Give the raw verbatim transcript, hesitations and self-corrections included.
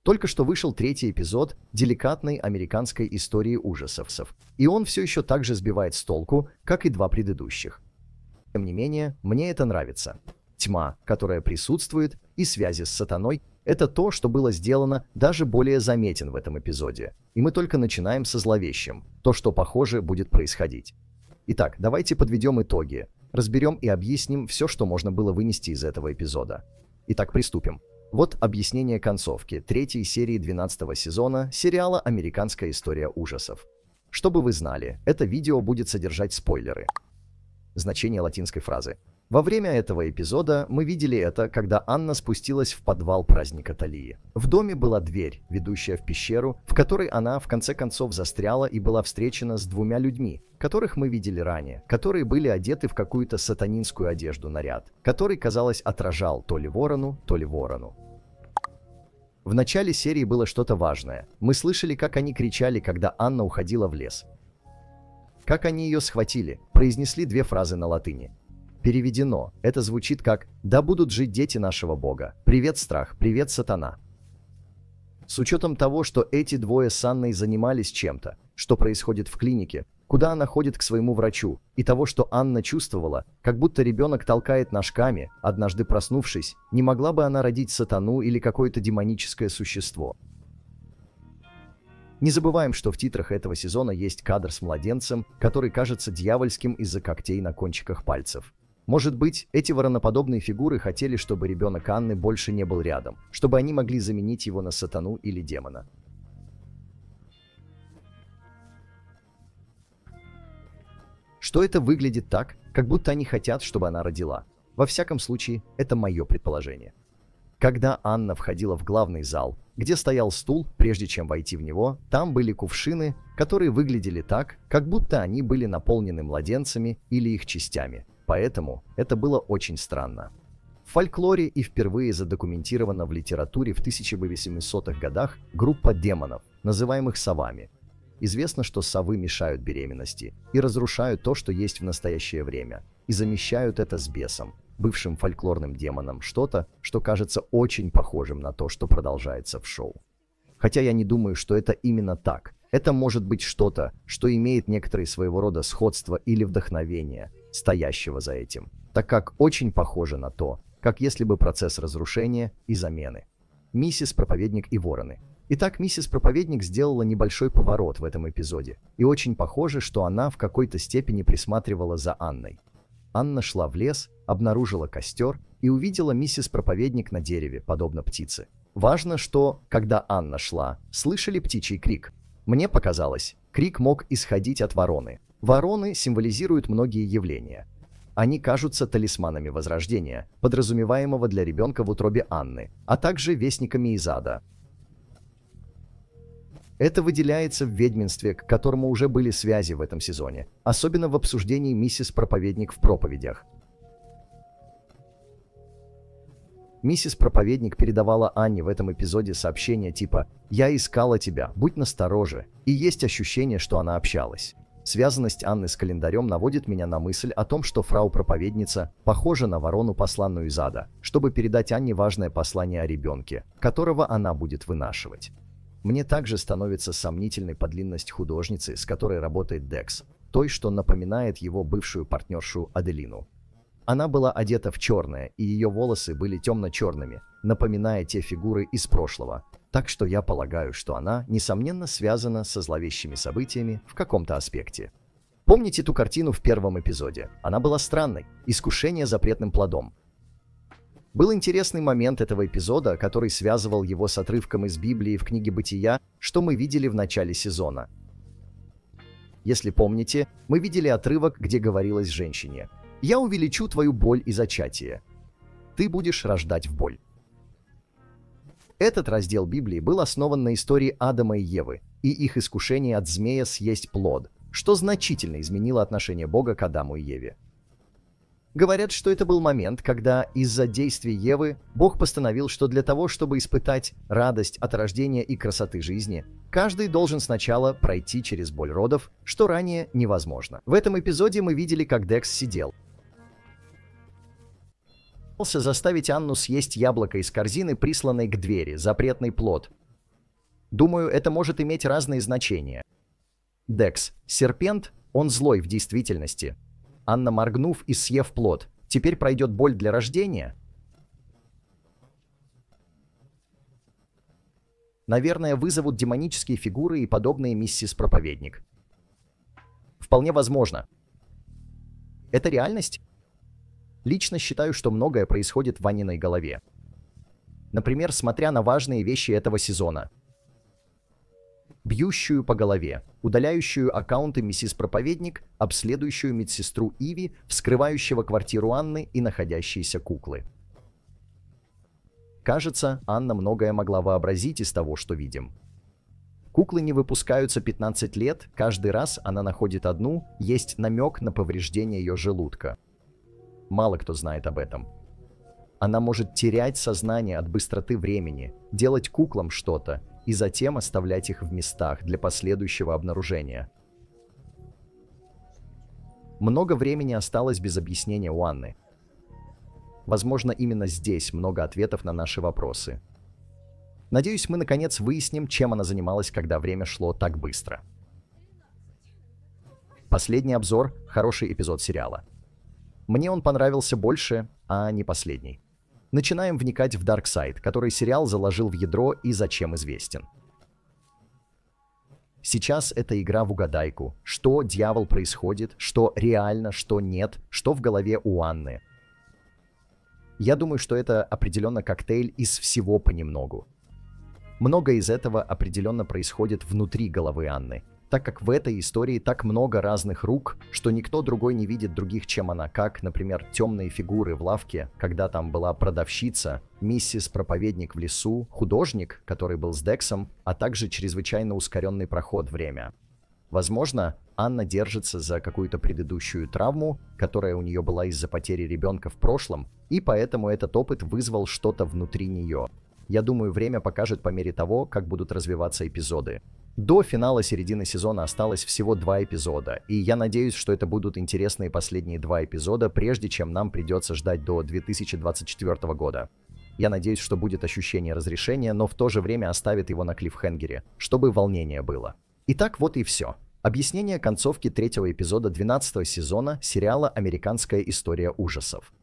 Только что вышел третий эпизод деликатной американской истории ужасов, и он все еще так же сбивает с толку, как и два предыдущих. Тем не менее, мне это нравится. Тьма, которая присутствует, и связи с сатаной – это то, что было сделано даже более заметен в этом эпизоде. И мы только начинаем со зловещим, то, что, похоже, будет происходить. Итак, давайте подведем итоги, разберем и объясним все, что можно было вынести из этого эпизода. Итак, приступим. Вот объяснение концовки третьей серии двенадцатого сезона сериала «Американская история ужасов». Чтобы вы знали, это видео будет содержать спойлеры. Значение латинской фразы. Во время этого эпизода мы видели это, когда Анна спустилась в подвал праздника Талии. В доме была дверь, ведущая в пещеру, в которой она в конце концов застряла и была встречена с двумя людьми, которых мы видели ранее, которые были одеты в какую-то сатанинскую одежду наряд, который, казалось, отражал то ли ворону, то ли ворону. В начале серии было что-то важное. Мы слышали, как они кричали, когда Анна уходила в лес. Как они ее схватили, произнесли две фразы на латыни. Переведено. Это звучит как «Да будут жить дети нашего Бога. Привет, страх. Привет, сатана». С учетом того, что эти двое с Анной занимались чем-то, что происходит в клинике, куда она ходит к своему врачу, и того, что Анна чувствовала, как будто ребенок толкает ножками, однажды проснувшись, не могла бы она родить сатану или какое-то демоническое существо. Не забываем, что в титрах этого сезона есть кадр с младенцем, который кажется дьявольским из-за когтей на кончиках пальцев. Может быть, эти вороноподобные фигуры хотели, чтобы ребенок Анны больше не был рядом, чтобы они могли заменить его на сатану или демона. Что это выглядит так, как будто они хотят, чтобы она родила. Во всяком случае, это мое предположение. Когда Анна входила в главный зал, где стоял стул, прежде чем войти в него, там были кувшины, которые выглядели так, как будто они были наполнены младенцами или их частями. Поэтому это было очень странно. В фольклоре и впервые задокументировано в литературе в тысяча восьмисотых годах группа демонов, называемых совами. Известно, что совы мешают беременности и разрушают то, что есть в настоящее время, и замещают это с бесом, бывшим фольклорным демоном, что-то, что кажется очень похожим на то, что продолжается в шоу. Хотя я не думаю, что это именно так. Это может быть что-то, что имеет некоторые своего рода сходство или вдохновение, стоящего за этим, так как очень похоже на то, как если бы процесс разрушения и замены. Миссис Проповедник и Вороны. Итак, миссис Проповедник сделала небольшой поворот в этом эпизоде, и очень похоже, что она в какой-то степени присматривала за Анной. Анна шла в лес, обнаружила костер и увидела миссис Проповедник на дереве, подобно птице. Важно, что, когда Анна шла, слышали птичий крик. Мне показалось, крик мог исходить от вороны. Вороны символизируют многие явления. Они кажутся талисманами возрождения, подразумеваемого для ребенка в утробе Анны, а также вестниками из ада. Это выделяется в ведьминстве, к которому уже были связи в этом сезоне, особенно в обсуждении миссис Проповедник в проповедях. Миссис Проповедник передавала Анне в этом эпизоде сообщение типа «Я искала тебя, будь настороже», и есть ощущение, что она общалась. Связанность Анны с календарем наводит меня на мысль о том, что фрау-проповедница похожа на ворону, посланную из ада, чтобы передать Анне важное послание о ребенке, которого она будет вынашивать. Мне также становится сомнительной подлинность художницы, с которой работает Декс, той, что напоминает его бывшую партнершу Аделину. Она была одета в черное, и ее волосы были темно-черными, напоминая те фигуры из прошлого. Так что я полагаю, что она, несомненно, связана со зловещими событиями в каком-то аспекте. Помните ту картину в первом эпизоде? Она была странной. Искушение запретным плодом. Был интересный момент этого эпизода, который связывал его с отрывком из Библии в книге Бытия, что мы видели в начале сезона. Если помните, мы видели отрывок, где говорилось женщине: «Я увеличу твою боль и зачатие. Ты будешь рождать в боль». Этот раздел Библии был основан на истории Адама и Евы и их искушении от змея съесть плод, что значительно изменило отношение Бога к Адаму и Еве. Говорят, что это был момент, когда из-за действий Евы Бог постановил, что для того, чтобы испытать радость от рождения и красоты жизни, каждый должен сначала пройти через боль родов, что ранее невозможно. В этом эпизоде мы видели, как Декс сидел. Заставить Анну съесть яблоко из корзины, присланной к двери, запретный плод. Думаю, это может иметь разные значения. Декс. Серпент, он злой в действительности. Анна, моргнув и съев плод, теперь пройдет боль для рождения? Наверное, вызовут демонические фигуры и подобные миссис Проповедник. Вполне возможно. Это реальность? Лично считаю, что многое происходит в Анниной голове. Например, смотря на важные вещи этого сезона. Бьющую по голове, удаляющую аккаунты миссис Проповедник, обследующую медсестру Иви, вскрывающего квартиру Анны и находящиеся куклы. Кажется, Анна многое могла вообразить из того, что видим. Куклы не выпускаются пятнадцать лет, каждый раз она находит одну, есть намек на повреждение ее желудка. Мало кто знает об этом. Она может терять сознание от быстроты времени, делать куклам что-то и затем оставлять их в местах для последующего обнаружения. Много времени осталось без объяснения у Анны. Возможно, именно здесь много ответов на наши вопросы. Надеюсь, мы наконец выясним, чем она занималась, когда время шло так быстро. Последний обзор – хороший эпизод сериала. Мне он понравился больше, а не последний. Начинаем вникать в Darkseid, который сериал заложил в ядро и зачем известен. Сейчас это игра в угадайку. Что, дьявол, происходит, что реально, что нет, что в голове у Анны. Я думаю, что это определенно коктейль из всего понемногу. Много из этого определенно происходит внутри головы Анны, так как в этой истории так много разных рук, что никто другой не видит других, чем она, как, например, темные фигуры в лавке, когда там была продавщица, миссис Проповедник в лесу, художник, который был с Дексом, а также чрезвычайно ускоренный проход время. Возможно, Анна держится за какую-то предыдущую травму, которая у нее была из-за потери ребенка в прошлом, и поэтому этот опыт вызвал что-то внутри нее. Я думаю, время покажет по мере того, как будут развиваться эпизоды. До финала середины сезона осталось всего два эпизода, и я надеюсь, что это будут интересные последние два эпизода, прежде чем нам придется ждать до две тысячи двадцать четвёртого года. Я надеюсь, что будет ощущение разрешения, но в то же время оставит его на клиффхенгере, чтобы волнение было. Итак, вот и все. Объяснение концовки третьего эпизода двенадцатого сезона сериала «Американская история ужасов».